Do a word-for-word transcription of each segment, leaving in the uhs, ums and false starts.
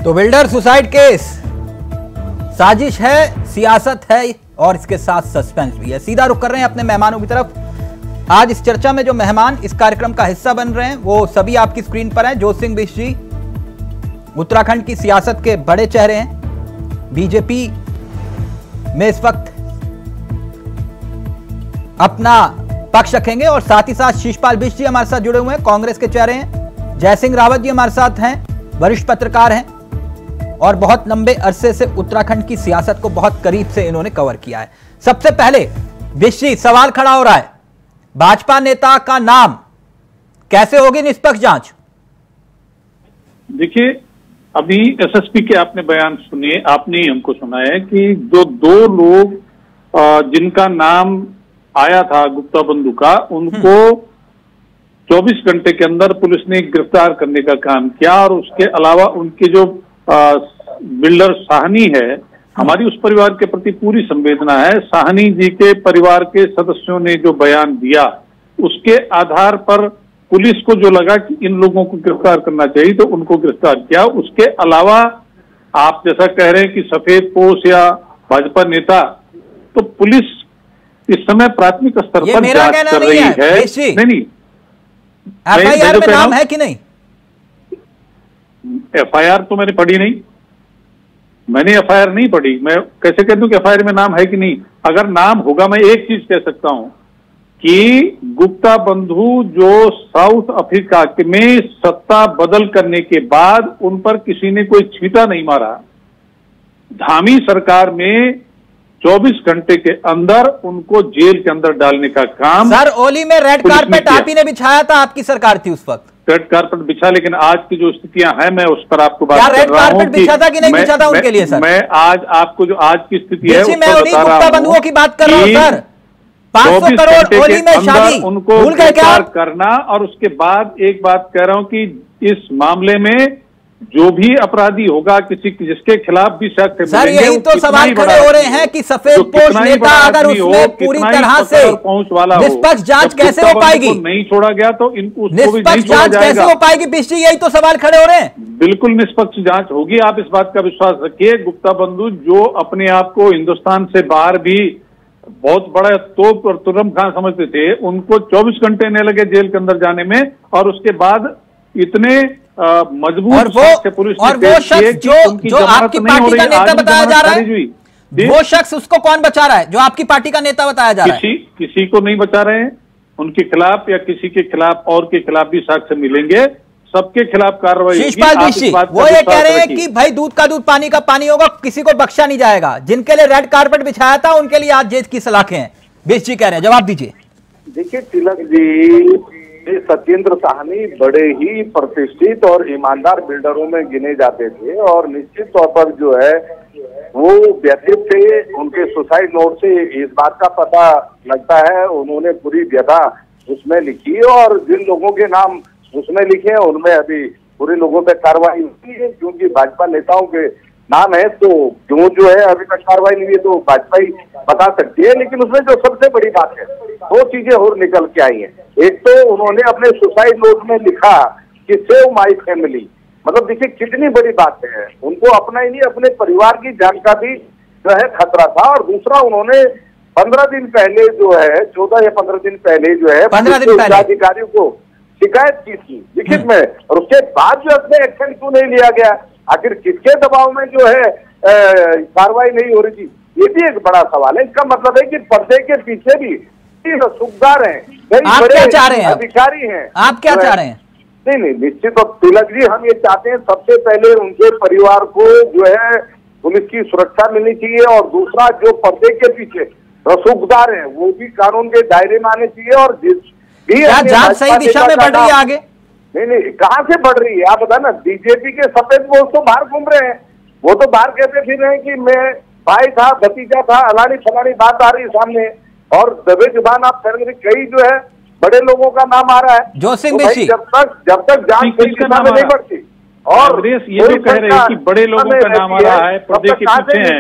तो builder suicide case साजिश है, सियासत है और इसके साथ सस्पेंस भी है। सीधा रुख कर रहे हैं अपने मेहमानों की तरफ। आज इस चर्चा में जो मेहमान इस कार्यक्रम का हिस्सा बन रहे हैं वो सभी आपकी स्क्रीन पर हैं। ज्योत सिंह बिष्ट जी उत्तराखंड की सियासत के बड़े चेहरे हैं, बीजेपी में इस वक्त अपना पक्ष रखेंगे और साथ ही साथ शीशपाल बिष्ट जी हमारे साथ जुड़े हुए हैं, कांग्रेस के चेहरे हैं। जयसिंह रावत जी हमारे साथ हैं, वरिष्ठ पत्रकार हैं और बहुत लंबे अरसे से उत्तराखंड की सियासत को बहुत करीब से इन्होंने कवर किया है। सबसे पहले बिष्ट जी, सवाल खड़ा हो रहा है, भाजपा नेता का नाम कैसे होगी निष्पक्ष जांच? देखिए, अभी एसएसपी के आपने बयान सुनिए, आपने ही हमको सुनाया कि जो दो लोग जिनका नाम आया था गुप्ता बंधु का, उनको चौबीस घंटे के अंदर पुलिस ने गिरफ्तार करने का काम किया और उसके अलावा उनके जो आ, बिल्डर साहनी है, हमारी उस परिवार के प्रति पूरी संवेदना है। साहनी जी के परिवार के सदस्यों ने जो बयान दिया उसके आधार पर पुलिस को जो लगा कि इन लोगों को गिरफ्तार करना चाहिए तो उनको गिरफ्तार किया। उसके अलावा आप जैसा कह रहे हैं कि सफेद पोश या भाजपा नेता, तो पुलिस इस समय प्राथमिक स्तर पर जांच कर रही है। नहीं नहीं एफआईआर में नाम है कि नहीं? एफआईआर तो मैंने पढ़ी नहीं, मैंने एफआईआर नहीं पढ़ी। मैं कैसे कह दूं कि एफआईआर में नाम है कि नहीं? अगर नाम होगा, मैं एक चीज कह सकता हूं कि गुप्ता बंधु जो साउथ अफ्रीका में सत्ता बदल करने के बाद उन पर किसी ने कोई छींटा नहीं मारा। धामी सरकार में चौबीस घंटे के अंदर उनको जेल के अंदर डालने का काम। सर, ओली में रेड कारपेट आप ही ने बिछाया था, आपकी सरकार थी उस वक्त। रेड कारपेट बिछा, लेकिन आज की जो स्थितियां हैं मैं उस पर आपको बात क्या कर रहा हूं। रेड कारपेट बिछा था कि नहीं बिछा था उनके लिए सर? मैं आज आपको जो आज की स्थिति है मैं उन्हीं गुप्ता बंधुओं की बात कर रहा हूं सर। पांच सौ करोड़ ओली में शादी, उनको भूल गए क्या करना? और उसके बाद एक बात कह रहा हूं कि इस मामले में जो भी अपराधी होगा, किसी जिसके खिलाफ भी शक सर, यही तो सवाल खड़े हो रहे हैं कि सफेद पोश नेता अगर उसमें पूरी तरह से निष्पक्ष जांच कैसे हो पाएगी? नहीं छोड़ा गया तो इनको निष्पक्ष जांच कैसे हो पाएगी बिष्ट जी? यही तो सवाल खड़े हो रहे हैं। बिल्कुल निष्पक्ष जांच होगी, आप इस बात का विश्वास रखिए। गुप्ता बंधु जो अपने आप को हिंदुस्तान से बाहर भी बहुत बड़ा तोप और तुरम खान समझते थे, उनको चौबीस घंटे नहीं लगे जेल के अंदर जाने में और उसके बाद इतने मजबूत और वो पुलिस और वो शख्स जो जो आपकी पार्टी का नेता बताया जा रहा है, वो शख्स उसको कौन बचा रहा है जो आपकी पार्टी का नेता बताया जा रहा है? किसी किसी को नहीं बचा रहे हैं। उनके खिलाफ या किसी के खिलाफ और के खिलाफ भी साक्ष्य मिलेंगे, सबके खिलाफ कार्रवाई होगी। शीशपाल बिष्ट जी वो ये कह रहे हैं कि भाई दूध का दूध पानी का पानी होगा, किसी को बख्शा नहीं जाएगा। जिनके लिए रेड कारपेट बिछाया था उनके लिए आज जेल की सलाखें हैं। बिष्ट जी कह रहे हैं, जवाब दीजिए। देखिए तिलक जी, सत्येंद्र साहनी बड़े ही प्रतिष्ठित और ईमानदार बिल्डरों में गिने जाते थे और निश्चित तौर पर जो है वो व्यथित थे। उनके सुसाइड नोट से इस बात का पता लगता है, उन्होंने पूरी व्यथा उसमें लिखी और जिन लोगों के नाम उसमें लिखे हैं उनमें अभी पूरे लोगों पे कार्रवाई हुई है, क्योंकि भाजपा नेताओं के नाम है तो क्यों जो है अभी तक कार्रवाई नहीं है तो भाजपा ही बता सकती है। लेकिन उसमें जो सबसे बड़ी बात है, दो चीजें और निकल के आई हैं। एक तो उन्होंने अपने सुसाइड नोट में लिखा कि सेव माय फैमिली, मतलब देखिए कितनी बड़ी बात है। उनको अपना ही नहीं अपने परिवार की जान का भी जो है खतरा था। और दूसरा, उन्होंने पंद्रह दिन पहले जो है चौदह या पंद्रह दिन पहले जो है अधिकारियों को शिकायत की थी लिखित में, और उसके बाद जो अपने एक्शन क्यों नहीं लिया गया? आखिर किसके दबाव में जो है कार्रवाई नहीं हो रही थी? ये भी एक बड़ा सवाल है। इसका मतलब है कि पर्दे के पीछे भी सुखदार हैं, आप क्या चाह रहे हैं? अधिकारी हैं। आप क्या चाह रहे हैं? नहीं नहीं निश्चित और तिलक जी, हम ये चाहते हैं सबसे पहले उनके परिवार को जो है पुलिस की सुरक्षा मिलनी चाहिए और दूसरा जो पर्दे के पीछे रसूखदार हैं वो भी कानून के दायरे में आने चाहिए। और जिस भी जांच सही दिशा में बढ़ रही है आगे? नहीं नहीं, कहाँ से बढ़ रही है आप बता ना। बीजेपी के सफेद पोश तो बाहर घूम रहे हैं, वो तो बाहर कहते फिर रहे हैं कि मैं भाई था, भतीजा था, अलानी फलानी बात आ रही है सामने और दबे जुबान आप कई जो है बड़े लोगों का नाम आ रहा है। ज्योत सिंह बिष्ट, जब तक जब तक जांच सही दिशा में नहीं बढ़ती और ये तो कह रहे हैं कि बड़े लोगों का नाम आ रहा है, पर्दे के पीछे हैं।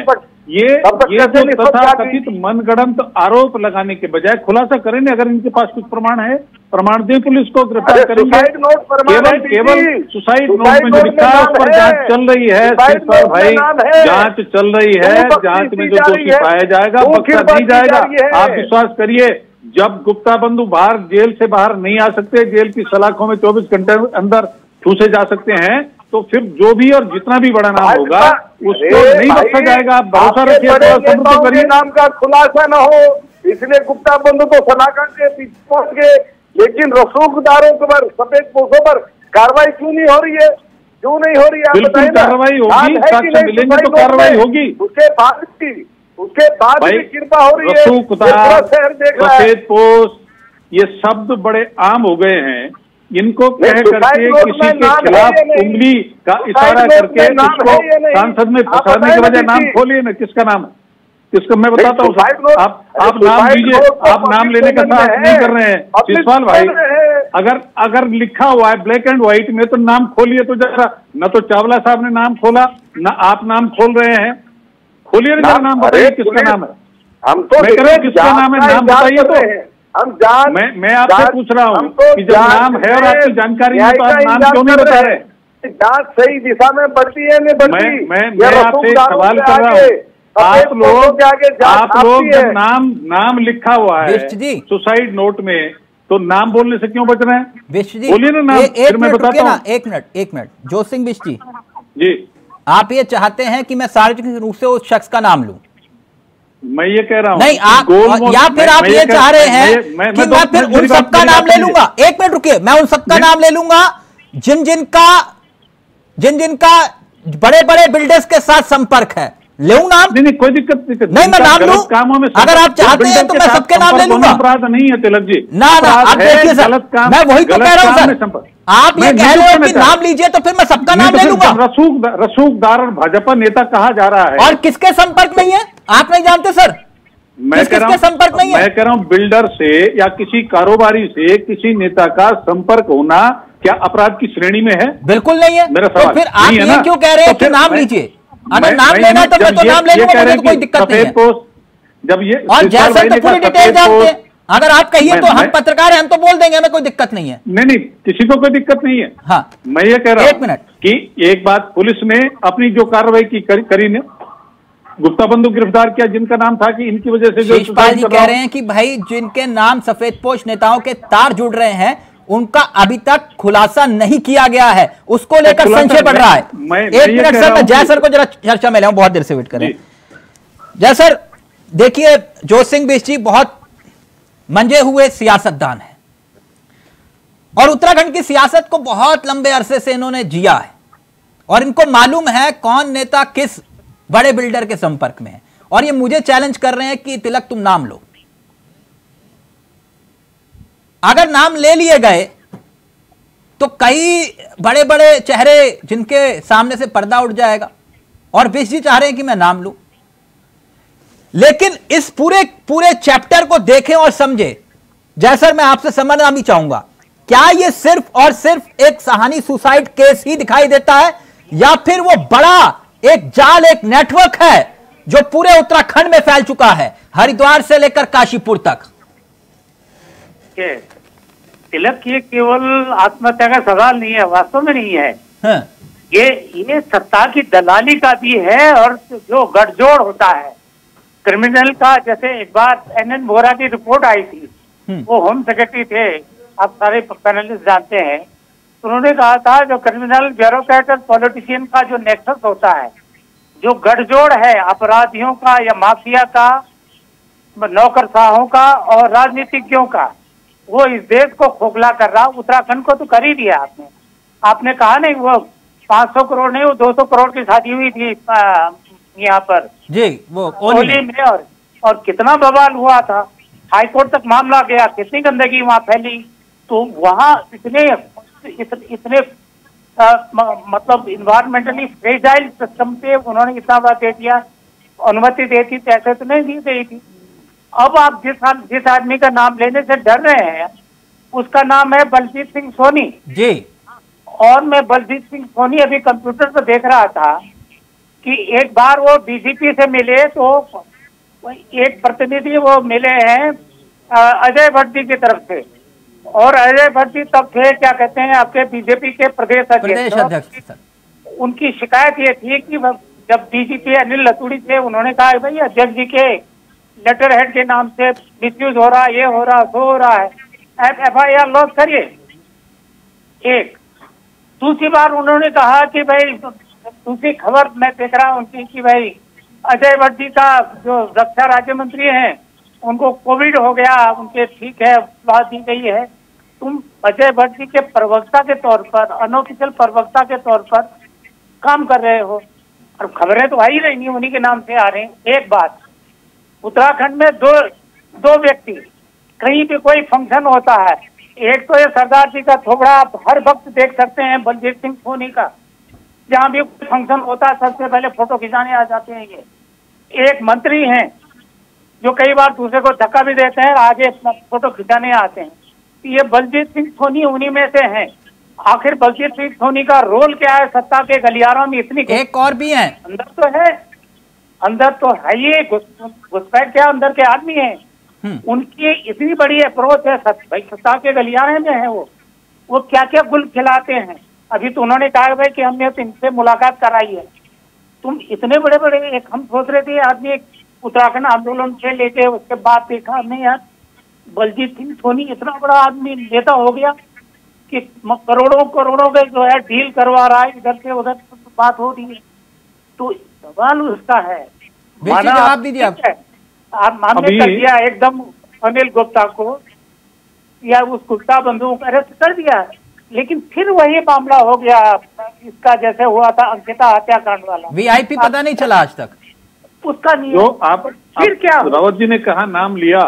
ये ये जो तथा कथित मनगढ़ंत आरोप लगाने के बजाय खुलासा करेंगे। अगर इनके पास कुछ प्रमाण है, प्रमाण दें, पुलिस को गिरफ्तार करेंगे। केवल केवल सुसाइड नोट में जो लिखा है उस पर जांच चल रही है शिषपाल भाई, जांच चल रही है। जांच में जो दोषी पाया जाएगा बख्शा नहीं जाएगा। आप विश्वास करिए, जब गुप्ता बंधु बाहर जेल से बाहर नहीं आ सकते, जेल की सलाखों में चौबीस घंटे अंदर ठूसे जा सकते हैं, तो फिर जो भी और जितना भी बड़ा नाम होगा उसको नहीं बख्शा जाएगा। आप भरोसा रखिए, नाम का खुलासा न हो, इसलिए गुप्ता बंधु तो सलाखन के पीछे पहुंच गए, लेकिन रसूखदारों पर, सफेद पोशों पर कार्रवाई क्यों नहीं हो रही है? क्यों नहीं हो रही है? बिल्कुल कार्रवाई होगी, साक्ष्य मिलेंगे तो कार्रवाई होगी। उसके बाद भी उसके बाद भी कृपा हो रही है। रसूखदार, सफेद पोश, ये शब्द बड़े आम हो गए हैं। इनको कह करके किसी के खिलाफ उंगली का इशारा करके उसको सांसद में फंसाने के बजाय नाम खोलिए ना। किसका नाम है, किसका मैं बताता हूँ। आप आप नाम लीजिए, आप नाम लेने का साहस नहीं कर रहे हैं शिषपाल भाई। अगर अगर लिखा हुआ है ब्लैक एंड व्हाइट में तो नाम खोलिए तो जरा। न तो चावला साहब ने नाम खोला, न आप नाम खोल रहे हैं। खोलिए ना जरा, नाम बताइए किसका नाम है। हम तो मैं कह रहा हूँ किसका नाम है, नाम बताइए तो। हम जान मैं मैं आपसे पूछ रहा हूँ कि जब नाम है और आपकी जानकारी है तो आप नाम क्यों नहीं बता रहे? जांच सही दिशा में बढ़ती है नहीं बढ़ती? मैं मैं मैं आपसे सवाल कर रहा हूँ। आप लोग आप लोग जब नाम नाम लिखा हुआ है सुसाइड नोट में, तो नाम बोलने से क्यों बच रहे हैं? बिष्ट जी बोलिए ना नाम, फिर मैं बताता हूँ। एक मिनट एक मिनट जोत सिंह बिष्ट जी जी, आप ये चाहते हैं कि मैं सार्वजनिक रूप से उस शख्स का नाम लूं? मैं ये कह रहा हूं नहीं, आप या फिर आप ये चाह रहे हैं कि मैं फिर उन सबका नाम ले लूंगा। एक मिनट रुकिए, मैं उन सबका नाम ले लूंगा जिन जिनका जिन जिनका बड़े बड़े बिल्डर्स के साथ संपर्क है। ले नाम? नहीं नहीं, कोई दिक्कत नहीं। नहीं, मैं नाम लूं कामों में, अगर आप चाहते हैं तो मैं सबके नाम ले लूंगा। अपराध नहीं है तिलक जी। ना ना, आप देखिए सर, मैं वही तो कह रहा हूं सर। आप ये कह रहे हो कि नाम लीजिए तो फिर मैं सबका नाम ले लूंगा। रसूख रसूखदार और भाजपा नेता कहा जा रहा है, और किसके संपर्क नहीं है आप नहीं जानते सर? मैं कह रहा हूं संपर्क नहीं है। मैं कह रहा हूं बिल्डर से या किसी कारोबारी से किसी नेता का संपर्क होना क्या अपराध की श्रेणी में है? बिल्कुल नहीं है। मेरा सवाल, तो फिर आप ये क्यों कह रहे हैं कि नाम लीजिए? अगर नाम लेना तो मैं तो नाम ले लूंगा, मुझे तो कोई दिक्कत नहीं है। जब ये और जैसे तो पूरी डिटेल जानते हैं, अगर आप कहिए तो हम पत्रकार हैं, हम तो बोल देंगे, हमें कोई दिक्कत नहीं है। नहीं नहीं, किसी को कोई दिक्कत नहीं है। हाँ, मैं ये कह रहा हूं एक मिनट कि एक बात, पुलिस ने अपनी जो कार्रवाई की करी ने गुप्ता बंधु गिरफ्तार किया जिनका नाम था कि इनकी वजह से जो शिषपाल जी कह रहे हैं कि भाई जिनके नाम सफेदपोश नेताओं के तार जुड़ रहे हैं उनका अभी तक खुलासा नहीं किया गया है, उसको लेकर संशय बढ़ रहा है। एक मिनट सर, मैं जय सर को जरा चर्चा में लाऊं, बहुत देर से वेट कर रहे हैं। जय सर, देखिए जोत सिंह बिष्ट जी बहुत मंजे हुए सियासतदान है और उत्तराखंड की सियासत को बहुत लंबे अरसे से इन्होंने जिया है और इनको मालूम है कौन नेता किस बड़े बिल्डर के संपर्क में है। और ये मुझे चैलेंज कर रहे हैं कि तिलक तुम नाम लो। अगर नाम ले लिए गए तो कई बड़े बड़े चेहरे जिनके सामने से पर्दा उठ जाएगा और बिष्ट जी चाह रहे हैं कि मैं नाम लूं। लेकिन इस पूरे पूरे चैप्टर को देखें और समझें। जैसर, मैं आपसे समझना भी चाहूंगा, क्या यह सिर्फ और सिर्फ एक सहानी सुसाइड केस ही दिखाई देता है या फिर वो बड़ा एक जाल, एक नेटवर्क है जो पूरे उत्तराखंड में फैल चुका है, हरिद्वार से लेकर काशीपुर तक? तिलक, ये केवल आत्महत्या का सवाल नहीं है, वास्तव में नहीं है। हाँ। ये ये सत्ता की दलाली का भी है और जो गठजोड़ होता है क्रिमिनल का। जैसे एक बार एन एन वोरा की रिपोर्ट आई थी, वो होम सेक्रेटरी थे, आप सारे पैनलिस्ट जानते हैं। उन्होंने कहा था जो क्रिमिनल ब्यूरोक्रेट और पॉलिटिशियन का जो नेक्सस होता है, जो गठजोड़ है अपराधियों का या माफिया का, नौकरशाहों का और राजनीतिज्ञों का, वो इस देश को खोखला कर रहा। उत्तराखंड को तो कर ही दिया आपने। आपने कहा नहीं वो पाँच सौ करोड़ नहीं, वो दो सौ करोड़ की शादी हुई थी यहाँ पर जी, वो ओली में, और और कितना बवाल हुआ था, हाईकोर्ट तक मामला गया, कितनी गंदगी वहाँ फैली। तो वहाँ इतने इत, इतने आ, म, मतलब इन्वायरमेंटली फ्रेजाइल सिस्टम पे उन्होंने इतना बड़ा दे दिया। अनुमति देती तो ऐसे तो नहीं दी गई थी। अब आप जिस जिस आदमी का नाम लेने से डर रहे हैं उसका नाम है बलजीत सिंह सोनी जी। और मैं बलजीत सिंह सोनी अभी कंप्यूटर पर देख रहा था कि एक बार वो डीजीपी से मिले तो एक प्रतिनिधि वो मिले हैं अजय भट्ट जी की तरफ से, और अजय भट्ट जी तब थे क्या कहते हैं आपके बीजेपी के प्रदेश अध्यक्ष। उनकी शिकायत ये थी कि जब डीजीपी अनिल लतूड़ी थे, उन्होंने कहा भाई अध्यक्ष जी के लेटर हेड के नाम से मिसयूज हो रहा है, ये हो रहा सो हो रहा है, एफ आई आर लॉन्च करिए। एक दूसरी बार उन्होंने कहा कि भाई दूसरी खबर मैं देख रहा हूं उनकी कि भाई अजय भट्ट जी का जो रक्षा राज्य मंत्री हैं उनको कोविड हो गया, उनके ठीक है बात दी गई है। तुम अजय भट्ट जी के प्रवक्ता के तौर पर, अनऑफिशियल प्रवक्ता के तौर पर काम कर रहे हो, और खबरें तो आ ही नहीं, उन्हीं के नाम से आ रहे हैं। एक बात, उत्तराखंड में दो दो व्यक्ति, कहीं भी कोई फंक्शन होता है, एक तो ये सरदार जी का थोबड़ा आप हर वक्त देख सकते हैं, बलजीत सिंह सोनी का, जहां भी फंक्शन होता है सबसे पहले फोटो खिंचाने आ जाते हैं। ये एक मंत्री हैं जो कई बार दूसरे को धक्का भी देते हैं, आगे फोटो खिंचाने आते हैं। ये बलजीत सिंह सोनी उन्हीं में से हैं। आखिर बलजीत सिंह सोनी का रोल क्या है सत्ता के गलियारों में? इतनी एक और भी है अंदर तो है, अंदर तो है, ये घुसपैठ क्या अंदर के आदमी हैं, उनकी इतनी बड़ी अप्रोच है, भाई सत्ता के गलियारे में है वो वो क्या क्या गुल खिलाते हैं। अभी तो उन्होंने कहा भाई कि हमने तो इनसे मुलाकात कराई है। तुम इतने बड़े बड़े, एक हम सोच रहे थे आदमी एक उत्तराखंड आंदोलन से लेके उसके बाद देखा नहीं यार, बलजीत सिंह सोनी इतना बड़ा आदमी नेता हो गया कि करोड़ों करोड़ों के जो है डील करवा रहा है, इधर से उधर बात हो रही है। तो सवाल उसका है, जवाब दीजिए आप। आप मामले कर दिया एकदम अनिल गुप्ता को या उस गुप्ता बंधुओं को अरेस्ट कर दिया, लेकिन फिर वही मामला हो गया इसका जैसे हुआ था अंकिता हत्याकांड वाला। वीआईपी पता नहीं चला आज तक उसका नहीं। जो आप फिर आप, क्या रावत जी ने कहा नाम लिया,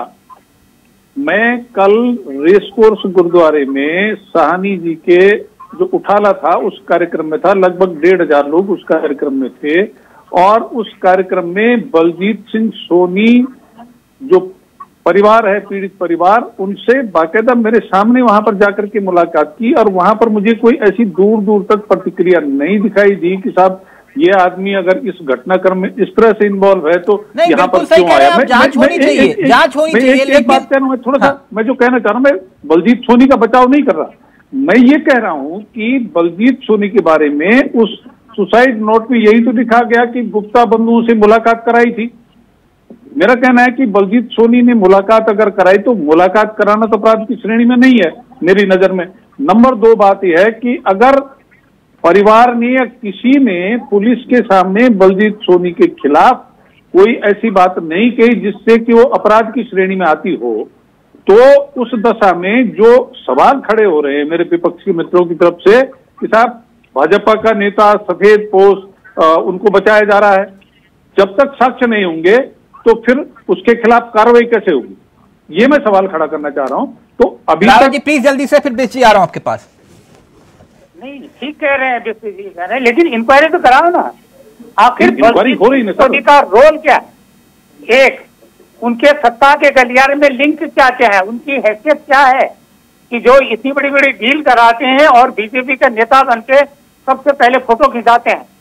मैं कल रेस कोर्स गुरुद्वारे में साहनी जी के जो उठाला था उस कार्यक्रम में था, लगभग डेढ़ हजार लोग उस कार्यक्रम में थे, और उस कार्यक्रम में बलजीत सिंह सोनी जो परिवार है, पीड़ित परिवार, उनसे बाकायदा मेरे सामने वहां पर जाकर के मुलाकात की, और वहां पर मुझे कोई ऐसी दूर दूर तक प्रतिक्रिया नहीं दिखाई दी कि साहब ये आदमी अगर इस घटनाक्रम में इस तरह से इन्वॉल्व है तो यहाँ पर क्यों आया। मैं जांच होनी चाहिए, जांच होनी चाहिए। एक बात कह रहा हूँ, थोड़ा सा मैं जो कहना चाह रहा हूँ, मैं बलजीत सोनी का बचाव नहीं कर रहा, मैं ये कह रहा हूँ कि बलजीत सोनी के बारे में उस सुसाइड नोट में यही तो लिखा गया कि गुप्ता बंधुओं से मुलाकात कराई थी। मेरा कहना है कि बलजीत सोनी ने मुलाकात अगर कराई तो मुलाकात कराना तो अपराध की श्रेणी में नहीं है मेरी नजर में। नंबर दो बात यह है कि अगर परिवार ने या किसी ने पुलिस के सामने बलजीत सोनी के खिलाफ कोई ऐसी बात नहीं कही जिससे कि वो अपराध की श्रेणी में आती हो, तो उस दशा में जो सवाल खड़े हो रहे हैं मेरे विपक्ष के मित्रों की तरफ से कि साहब भाजपा का नेता सफेद पोश उनको बचाया जा रहा है, जब तक साक्ष्य नहीं होंगे तो फिर उसके खिलाफ कार्रवाई कैसे होगी, ये मैं सवाल खड़ा करना चाह रहा हूं। तो अभी तक प्लीज जल्दी से, फिर बेची आ रहा हूं आपके पास। नहीं ठीक कह रहे हैं, बिस्ती जी कह रहे हैं, लेकिन इंक्वायरी तो कराओ ना। आखिर इंक्वायरी हो रही है सर, का रोल क्या, एक उनके सत्ता के गलियारे में लिंक क्या क्या है, उनकी हैसियत क्या है कि जो इतनी बड़ी बड़ी डील कराते हैं और बीजेपी के नेता बनके सबसे पहले फोटो खिंचाते हैं,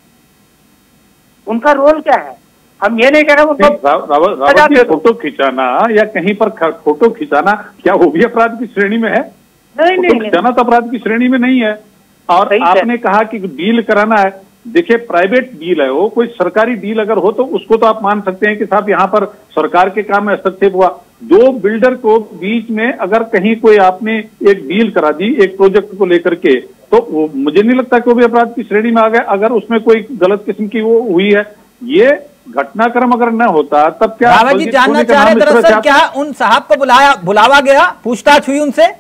उनका रोल क्या है? हम ये नहीं कह रहे उनको फोटो खिंचाना या कहीं पर फोटो खिंचाना क्या वो भी अपराध की श्रेणी में है? नहीं नहीं खिंचाना तो अपराध की श्रेणी में नहीं है। और आपने कहा कि डील कराना है, देखिए प्राइवेट डील है वो, कोई सरकारी डील अगर हो तो उसको तो आप मान सकते हैं कि साहब यहाँ पर सरकार के काम में हस्तक्षेप हुआ। दो बिल्डर को बीच में अगर कहीं कोई आपने एक डील करा दी एक प्रोजेक्ट को लेकर के, तो वो मुझे नहीं लगता कि वो भी अपराध की श्रेणी में आ गया अगर उसमें कोई गलत किस्म की वो हुई है। ये घटनाक्रम अगर न होता तब क्या रावत जी जानना चाह रहे दरअसल क्या उन साहब को बुलाया बुलावा गया, पूछताछ हुई उनसे?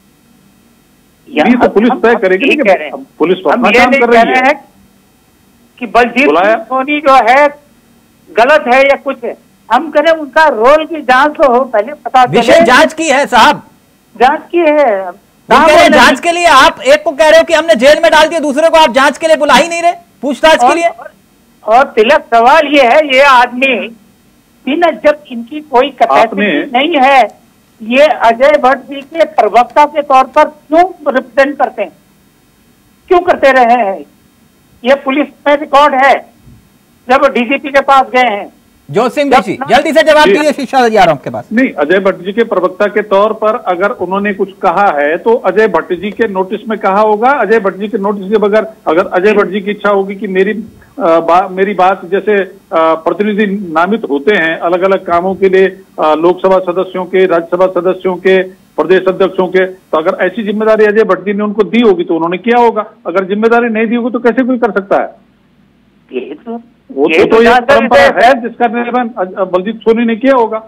यही तो पुलिस तय करेगी, पुलिस अपना काम कर रही है कि बलजीत सोनी जो है गलत है या कुछ है, हम करें उनका रोल की जांच तो हो, पहले पता चले। विशेष जांच की है साहब, जांच की है। जांच के लिए आप एक को कह रहे हो कि हमने जेल में डाल दिया, दूसरे को आप जांच के लिए बुला ही नहीं रहे पूछताछ के लिए। और तिलक सवाल ये है, ये आदमी बिना जब इनकी कोई कैपेसिटी नहीं है, ये अजय भट्ट जी के प्रवक्ता के तौर पर क्यों रिप्रेजेंट करते हैं, क्यों करते रहे हैं? ये पुलिस में रिकॉर्ड है, जब डीजीपी के पास गए हैं। जोत सिंह बिशी, जल्दी से जवाब दीजिए, शिक्षा आ रहा हूं आपके पास। नहीं, अजय भट्ट जी के प्रवक्ता के तौर पर अगर उन्होंने कुछ कहा है तो अजय भट्ट जी के नोटिस में कहा होगा। अजय भट्ट जी के नोटिस के बगैर अगर अजय भट्ट जी की इच्छा होगी कि मेरी आ, बा, मेरी बात, जैसे प्रतिनिधि नामित होते हैं अलग अलग कामों के लिए, आ, लोकसभा सदस्यों के, राज्यसभा सदस्यों के, प्रदेश अध्यक्षों के, तो अगर ऐसी जिम्मेदारी अजय भट्ट जी ने उनको दी होगी तो उन्होंने किया होगा। अगर जिम्मेदारी नहीं दी होगी तो कैसे कोई कर सकता है? ये तो वो तो, तो ये परंपरा है जिसका निर्वहन बलजीत सोनी ने किया होगा।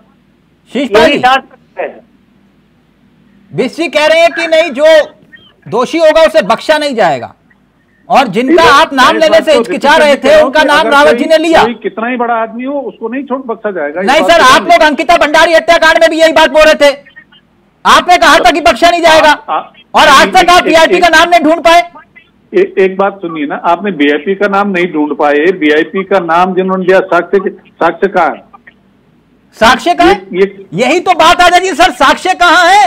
बिशी कह रहे हैं कि नहीं, जो दोषी होगा उसे बख्शा नहीं जाएगा, और जिनका आप नाम लेने से हिचकिचा रहे थे उनका नाम रावत जी ने लिया। कितना ही बड़ा आदमी हो उसको नहीं छोड़ बख्शा जाएगा। नहीं सर, आप लोग अंकिता भंडारी हत्याकांड में भी यही बात बोल रहे थे, आपने कहा था कि बख्शा नहीं जाएगा, और आज तक आप वीआईपी का नाम नहीं ढूंढ पाए। ए, एक बात सुनिए ना, आपने वीआईपी का नाम नहीं ढूंढ पाए, वीआईपी का नाम जिन्होंने दिया साक्ष्य, साक्ष्य कहाँ है? साक्ष्य कहाँ है? ये, यही तो बात आ जाएगी सर, साक्ष्य कहाँ है?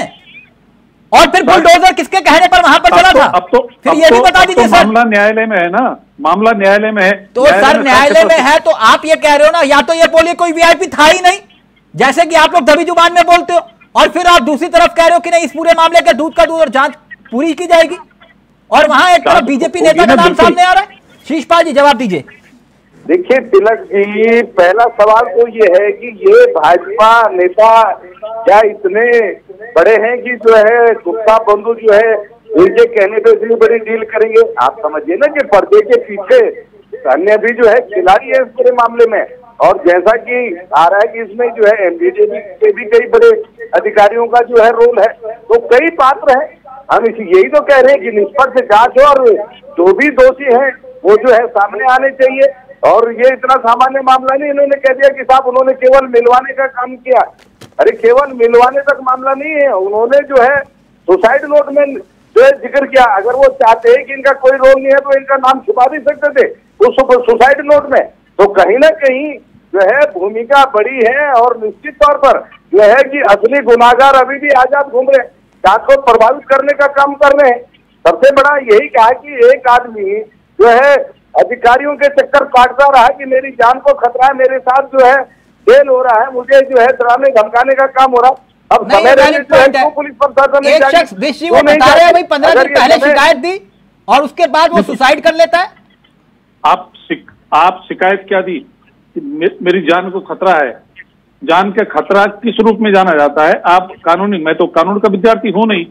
और फिर बुलडोजर किसके कहने पर वहां पर चला था? अब तो फिर ये भी बता दीजिए सर। मामला न्यायालय में है ना, मामला न्यायालय में है। तो सर न्यायालय में है तो आप ये कह रहे हो ना, या तो ये बोलिए कोई वीआईपी था ही नहीं, जैसे कि आप लोग दबी जुबान में बोलते हो, और फिर आप दूसरी तरफ कह रहे हो कि नहीं, इस पूरे मामले का दूध का दूध और जांच पूरी की जाएगी, और वहां एक तरफ बीजेपी नेता का नाम सामने आ रहा है। शीशपाल जी जवाब दीजिए। देखिए तिलक जी, पहला सवाल तो ये है कि ये भाजपा नेता क्या इतने बड़े हैं कि जो है गुप्ता बंधु जो है उनके कहने पे इतनी बड़ी डील करेंगे? आप समझिए ना कि पर्दे के पीछे अन्य भी जो है खिलाड़ी है इस पूरे मामले में, और जैसा कि आ रहा है कि इसमें जो है एमडीडीबी के भी कई बड़े अधिकारियों का जो है रोल है, तो कई पात्र है। हम इसी यही तो कह रहे हैं कि निष्पक्ष जांच हो और जो भी दोषी हैं वो जो है सामने आने चाहिए। और ये इतना सामान्य मामला नहीं, इन्होंने कह दिया कि साहब उन्होंने केवल मिलवाने का काम किया। अरे केवल मिलवाने तक मामला नहीं है, उन्होंने जो है सुसाइड नोट में जो है जिक्र किया। अगर वो चाहते हैं कि इनका कोई रोल नहीं है तो इनका नाम छुपा भी सकते थे उस सुसाइड नोट में। तो कहीं ना कहीं जो है भूमिका बड़ी है, और निश्चित तौर पर जो है कि असली गुनाहगार अभी भी आजाद घूम रहे, जांच को प्रभावित करने का काम कर रहे हैं। सबसे बड़ा यही कहा कि एक आदमी जो है अधिकारियों के चक्कर काटता रहा कि मेरी जान को खतरा है, मेरे साथ जो है फेल हो रहा है, मुझे जो है डराने धमकाने का काम हो रहा। अब समय रहने तो पुलिस प्रशासन एक शख्स बिशी वो बता रहे हैं भाई पंद्रह दिन पहले शिकायत दी और उसके बाद वो सुसाइड कर लेता है। आप सिक, आप शिकायत क्या दी? मेरी जान को खतरा है। जान के खतरा किस रूप में जाना जाता है? आप कानूनी, मैं तो कानून का विद्यार्थी हूं नहीं,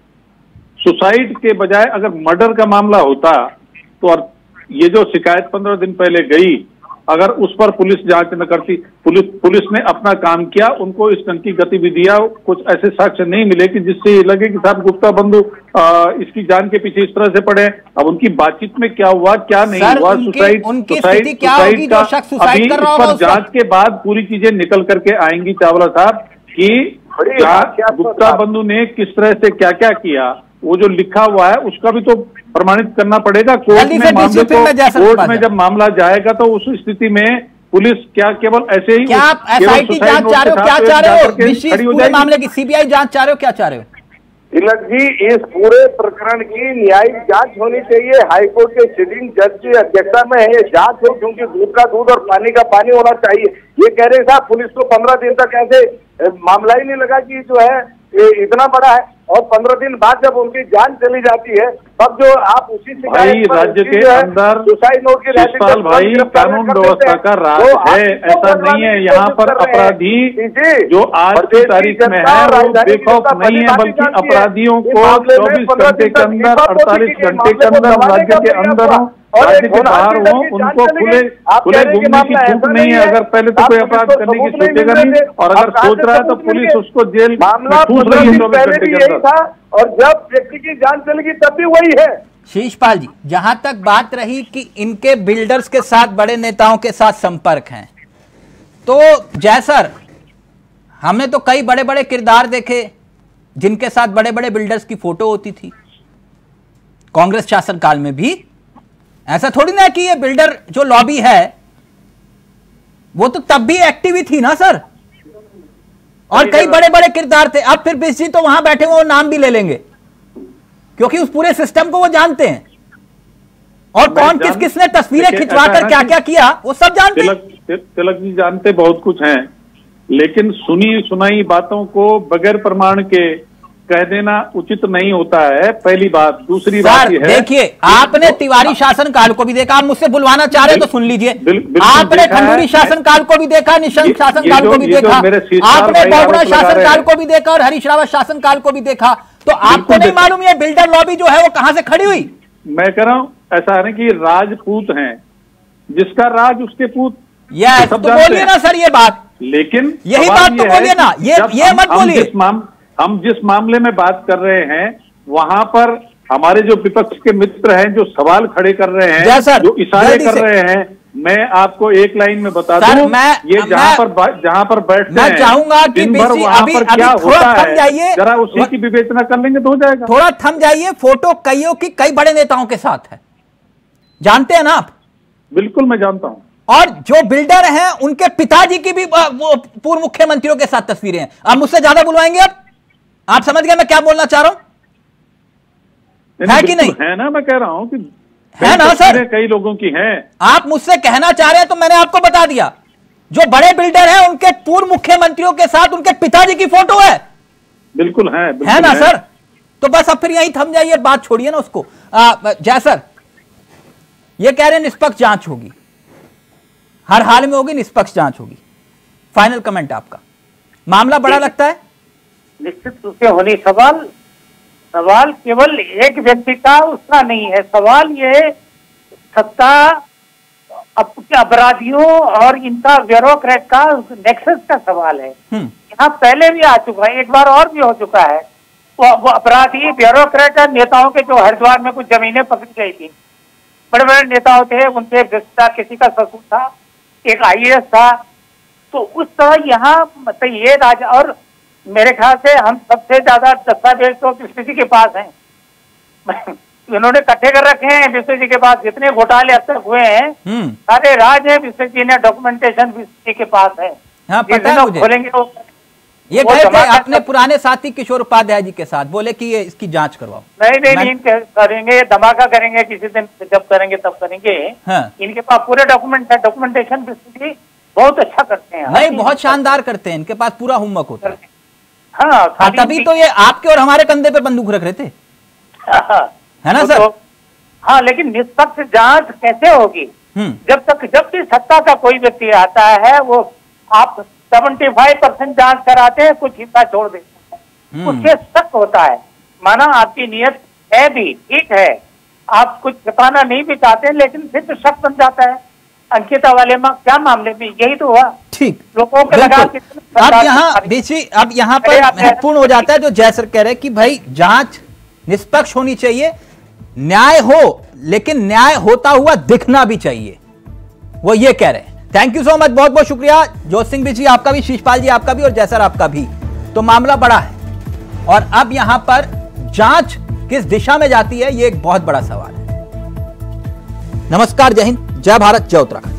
सुसाइड के बजाय अगर मर्डर का मामला होता तो, और ये जो शिकायत पंद्रह दिन पहले गई, अगर उस पर पुलिस जांच न करती, पुलिस पुलिस ने अपना काम किया, उनको इस ढंग की गतिविधियां, कुछ ऐसे साक्ष्य नहीं मिले कि जिससे ये लगे कि साहब गुप्ता बंधु इसकी जान के पीछे इस तरह से पड़े। अब उनकी बातचीत में क्या हुआ क्या नहीं हुआ, सुसाइड सुसाइड सुसाइड का अभी इस पर जांच के बाद पूरी चीजें निकल करके आएंगी चावला साहब कि गुप्ता बंधु ने किस तरह से क्या क्या किया। वो जो लिखा हुआ है उसका भी तो प्रमाणित करना पड़ेगा कोर्ट में। मामले को कोर्ट में जब मामला जाएगा तो उस स्थिति में पुलिस क्या केवल ऐसे ही क्या आप एसआईटी जांच चाह रहे हो, क्या चाह रहे हो, पूरे मामले की सीबीआई जांच चाह रहे हो, क्या चाह रहे हो? तिलक जी, इस पूरे प्रकरण की न्यायिक जांच होनी चाहिए। हाईकोर्ट के सिटिंग जज की अध्यक्षता में है ये जांच हो, क्योंकि दूध का दूध और पानी का पानी होना चाहिए। ये कह रहे साहब पुलिस को पंद्रह दिन तक ऐसे मामला ही नहीं लगा कि जो है ये इतना बड़ा है, और पंद्रह दिन बाद जब उनकी जान चली जाती है तब जो आप उसी भाई राज्य के अंदर सुसाइड नोट की शिषपाल भाई कानून व्यवस्था का राज है, ऐसा नहीं है। यहाँ पर अपराधी जो आज की तारीख में है वो बेखौफ नहीं है, बल्कि अपराधियों को चौबीस घंटे के अंदर, अड़तालीस घंटे के अंदर राज्य के अंदर हो, राज्य के बाहर हो, उनको खुले खुले घूमने की छूट नहीं है। अगर पहले तो कोई अपराध करने की सोचेगा नहीं, और अगर सोच रहा है तो पुलिस उसको जेल में ठूस रही है चौबीस घंटे के अंदर। और जब व्यक्ति की जान चलेगी तब भी वही है। शीशपाल जी, जहां तक बात रही कि इनके बिल्डर्स के साथ, बड़े नेताओं के साथ संपर्क हैं, तो जय सर, हमने तो कई बड़े बड़े किरदार देखे जिनके साथ बड़े बड़े बिल्डर्स की फोटो होती थी कांग्रेस शासनकाल में भी। ऐसा थोड़ी ना कि ये बिल्डर जो लॉबी है वो तो तब भी एक्टिव ही थी ना सर, और कई बड़े बड़े किरदार थे। अब फिर बिशी तो वहां बैठे हुए वो नाम भी ले लेंगे क्योंकि उस पूरे सिस्टम को वो जानते हैं, और कौन किस किसने तस्वीरें खिंचवा कर क्या क्या किया वो सब जानते हैं। तिलक तिलक जी जानते बहुत कुछ हैं, लेकिन सुनी सुनाई बातों को बगैर प्रमाण के कह देना उचित नहीं होता है, पहली बात। दूसरी बात ये है, देखिए आपने तिवारी शासनकाल को भी देखा, आप मुझसे बुलवाना चाह रहे तो सुन लीजिए। आपने खंडूरी शासनकाल को भी देखा, निशंक शासनकाल को भी देखा, आपने बोगरा शासनकाल को भी देखा और हरीश रावत शासनकाल को भी देखा। तो आपको नहीं मालूम ये बिल्डर लॉबी जो है वो कहां से खड़ी हुई? मैं कह रहा हूं ऐसा है कि राजपूत हैं, जिसका राज उसके पूत। यस, तो बोलिए ना सर ये बात, लेकिन यही बात तो बोलिए ना, ये ये मत बोलिए। हम जिस मामले में बात कर रहे हैं वहां पर हमारे जो विपक्ष के मित्र हैं जो सवाल खड़े कर रहे हैं, जो इशारे कर रहे हैं, मैं आपको एक लाइन में बता दूं, ये जहां पर जहां पर बैठते हैं, मैं चाहूंगा कि वहां पर क्या होता है, जरा उसी की विवेचना कर लेंगे तो हो जाएगा। थोड़ा थम जाइए। फोटो कईयों की कई बड़े नेताओं के साथ है, जानते हैं ना आप? बिल्कुल मैं जानता हूं। और जो बिल्डर हैं उनके पिताजी की भी वो पूर्व मुख्यमंत्रियों के साथ तस्वीरें हैं। आप मुझसे ज्यादा बुलवाएंगे? अब आप समझ गए मैं क्या बोलना चाह रहा हूं, है कि नहीं? है ना, मैं कह रहा हूं कि है ना सर, कई लोगों की है। आप मुझसे कहना चाह रहे हैं तो मैंने आपको बता दिया, जो बड़े बिल्डर हैं उनके पूर्व मुख्यमंत्रियों के साथ उनके पिताजी की फोटो है। बिल्कुल है, बिल्कुल है ना है। सर, तो बस अब फिर यहीं थम जाइए, बात छोड़िए ना उसको। जय सर, ये कह रहे हैं निष्पक्ष जांच होगी, हर हाल में होगी, निष्पक्ष जांच होगी। फाइनल कमेंट आपका। मामला बड़ा लगता है? निश्चित रूप से होनी। सवाल सवाल केवल एक व्यक्ति का उसका नहीं है, सवाल ये सत्ता अपराधियों और इनका ब्यूरोक्रेट का नेक्सस का सवाल है। यहाँ पहले भी आ चुका है, एक बार और भी हो चुका है। वो, वो अपराधी ब्यूरोक्रेट और नेताओं के जो हरिद्वार में कुछ जमीनें पकड़ी गई थी, बड़े बड़े नेताओं थे, उनसे रिश्ता, किसी का ससुर था, एक आई ए एस था। तो उस तरह यहाँ मतलब ये राजा, और मेरे ख्याल से हम सबसे ज्यादा दस्तावेज तो विश्व जी के पास हैं। इन्होंने इकट्ठे कर रखे हैं विश्व जी के पास, जितने घोटाले अब तक हुए हैं सारे राज है विश्व जी ने, डॉक्यूमेंटेशन विश्व जी के पास है। हाँ, पता है मुझे। खोलेंगे वो ये गए थे अपने पुराने साथी किशोर उपाध्याय जी के साथ, बोले कि ये इसकी जांच करवाओ। नहीं नहीं, नहीं करेंगे, धमाका करेंगे किसी दिन, जब करेंगे तब करेंगे। हाँ। इनके पास पूरे डॉक्यूमेंट है, डॉक्यूमेंटेशन विश्व जी बहुत अच्छा करते हैं। नहीं, बहुत शानदार करते हैं, इनके पास पूरा होमवर्क होता है। हाँ, तभी तो ये आपके और हमारे कंधे पे बंदूक रख रहे थे, है ना सर? हाँ, लेकिन निष्पक्ष जांच कैसे होगी जब तक, जब भी सत्ता का कोई व्यक्ति आता है वो आप पचहत्तर परसेंट जांच कराते हैं, कुछ हिस्सा छोड़ देते हैं, उससे शक होता है। माना आपकी नियत है भी, ठीक है, आप कुछ छिपाना नहीं भी चाहते, लेकिन फिर तो शक बन जाता है। अंकिता वाले में क्या मामले में यही तो हुआ। ठीक, लोगों को लगा कि अब यहाँ बीसी अब यहाँ पर महत्वपूर्ण हो जाता है जो जय सर कह रहे हैं कि भाई जांच निष्पक्ष होनी चाहिए, न्याय हो, लेकिन न्याय होता हुआ दिखना भी चाहिए, वो ये कह रहे हैं। थैंक यू सो मच, बहुत बहुत शुक्रिया जोत सिंह बिजी आपका भी, शीशपाल जी आपका भी और जय सर आपका भी। तो मामला बड़ा है और अब यहां पर जांच किस दिशा में जाती है ये एक बहुत बड़ा सवाल है। नमस्कार, जय हिंद, जय भारत, जय उत्तराखंड।